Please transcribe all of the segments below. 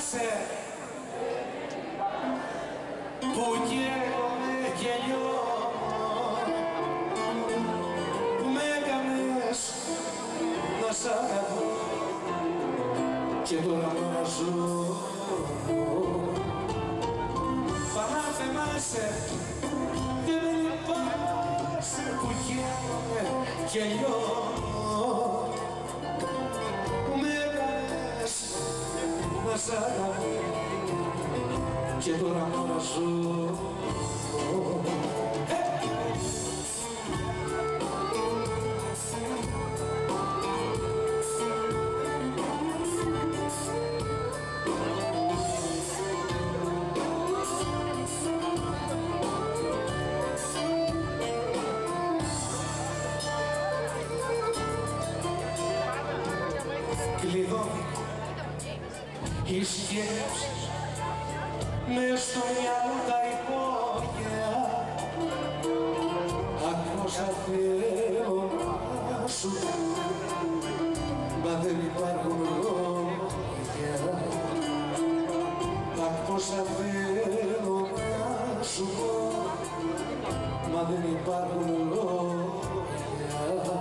θυμάσαι που καίγομαι και λιώνω, που με έκανες να σ' αγαπώ και τώρα να ζω. Πανά θυμάσαι και δεν λυπάσαι που καίγομαι και λιώνω, που με έκανες να σ' αγαπώ και τώρα να ζω. Κλειδώνει οι σκέψεις μες στο μυαλό τα υπόγεια, άκουσα θέλω να σου πω, μα δεν υπάρχουν λόγια. Άκουσα θέλω να σου πω, μα δεν υπάρχουν λόγια.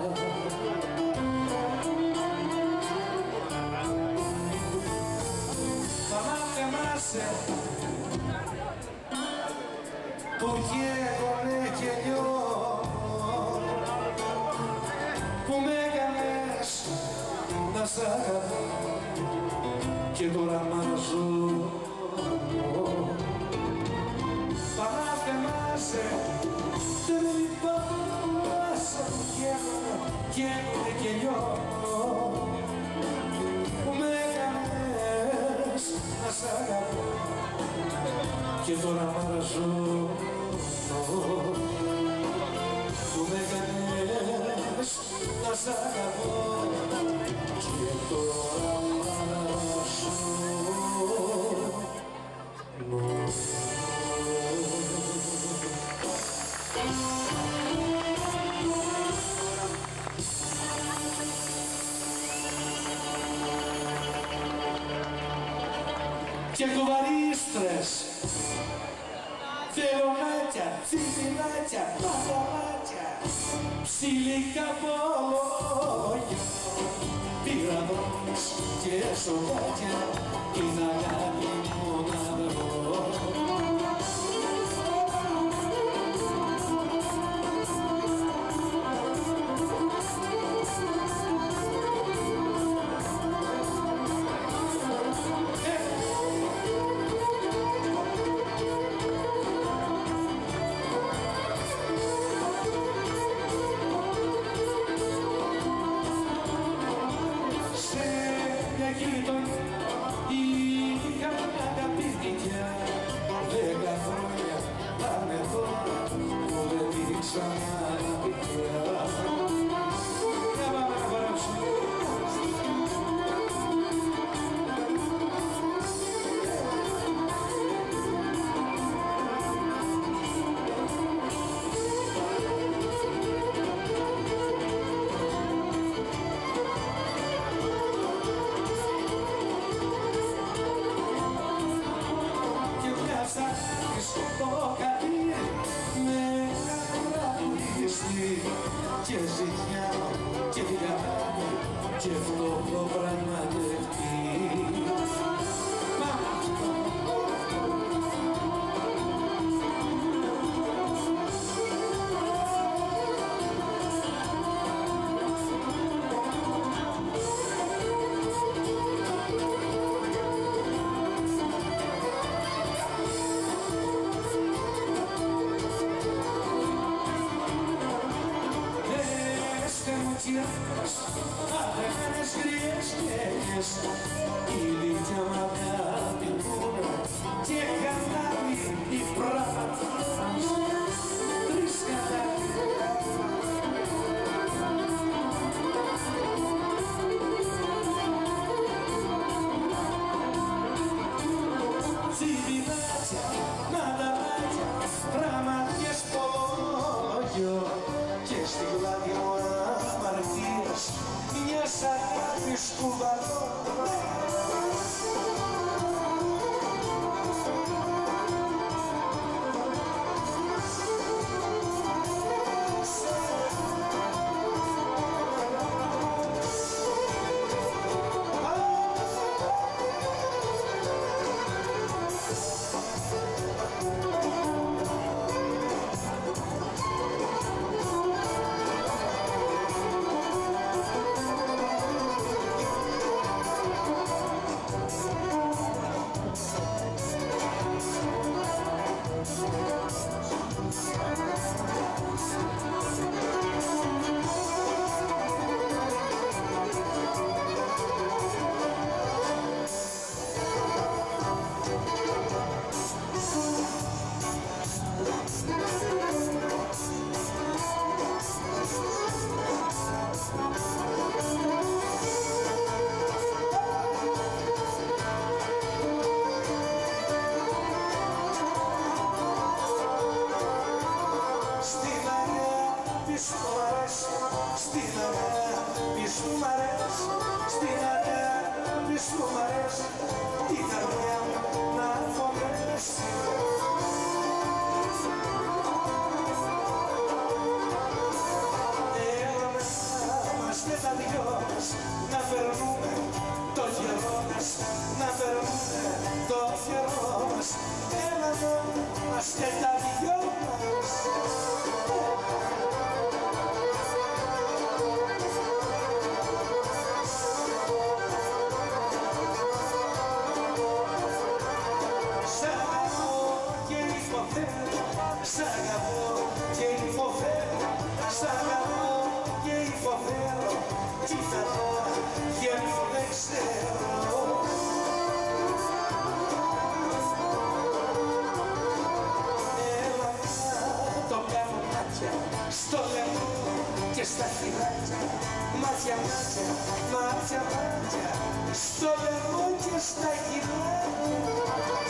Που καίγομαι και λιώνω, που με έκανες να σ' αγαπώ και τώρα μ' ζω. Πανά θυμάσαι, δεν λυπάσαι που καίγομαι και λιώνω, που με έκανες να σ' αγαπώ και τώρα μ' ζω. Που με έκανες να σ' αγαπώ και τώρα μ' ζω. Και κουβαρίστρες, θελονάκια, τσιμπινάκια, παπαμάκια, ψιλικά πόλια, πυραμίδες και σοβάκια, την αγάπη μου να βρω. Είχα μια αγαπητικιά, 10 χρόνια πάνε τώρα που δεν τη ξανά πια. Για πάμε να χορέψουμε. Και ζητιά και διάβη και φτωχό πραγματευτεί. Αγάπες γριές σκέλιες, ηλικιά μ' αγάπη πούρα και χαλάρι η πράγματι μας τρεις κατάρι. Τσιμπινάτια, μανταράκια, πράγματιες πόγιο και στην πλάτη μου αμαρτίας μιας αγάπης κουβαλώ. μάτια, μάτια, μάτια, στο λαιμό και στα χειμώνια.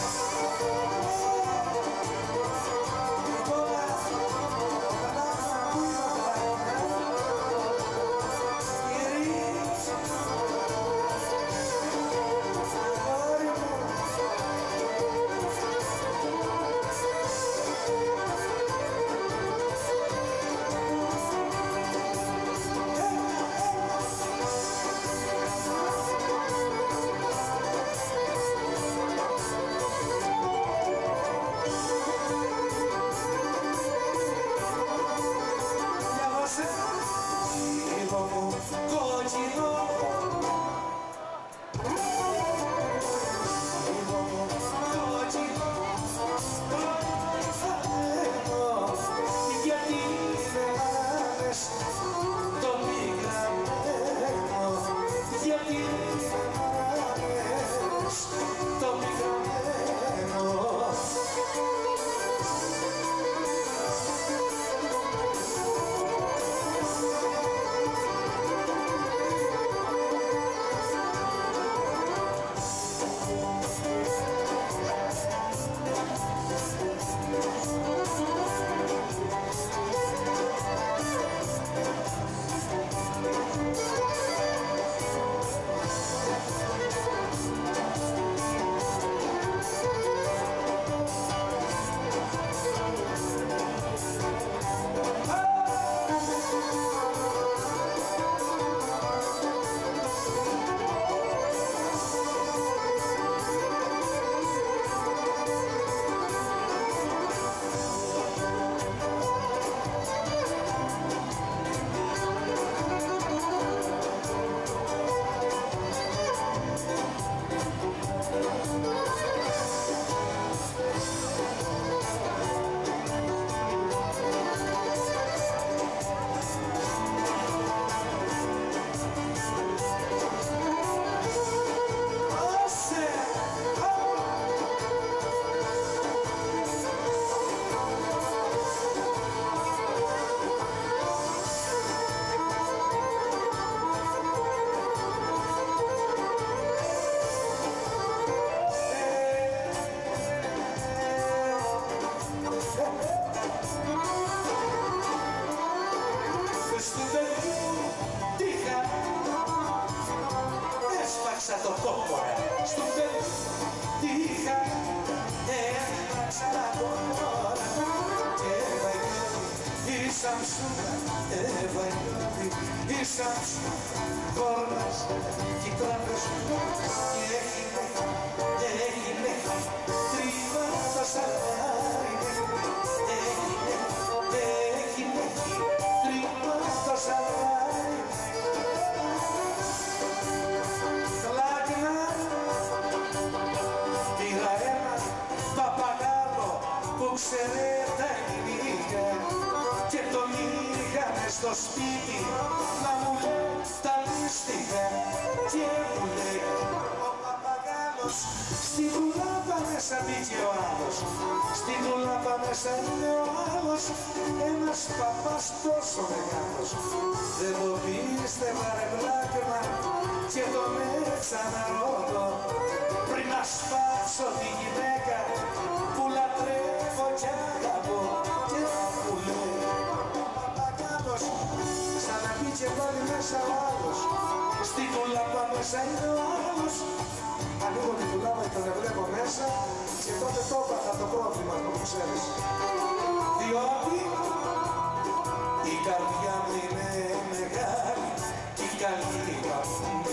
Το κόκορα στο παιδί τύχα, έμαξα τα κόκορα και βαγγέλη η Σαμσούνα, βαγγέλη η Σαμσούνα, κόρνας κι τράβες και έχει μέχρι τρίβα το σαλάρι, έχει μέχρι τρίβα το σαλάρι. Ξέρε τα ελληνικά και τον είχαμε στο σπίτι να μου λέει τα μυστικά και μου λέει ο παπαγάλος στη δουλάπα μέσα μπήκε ο άλλος, στη δουλάπα μέσα είναι ο άλλος, ένας παπάς τόσο μεγάλος, δεν το πίστευα ρε βλάκμα και τον ξαναρωτώ πριν να σπάψω τη γυναίκα που λατρεύω κι αγαπώ και μου λέει ο παπαγάλος ξαναμπήκε πάλι μέσα ο άλλος, στη δουλάπα μέσα είναι ο άλλος. Ανοίγω τη δουλάπα και τον βλέπω μέσα και τότε το έπαθα το πρόβλημα που ξέρεις, διότι η καρδιά μου είναι μεγάλη και η καλή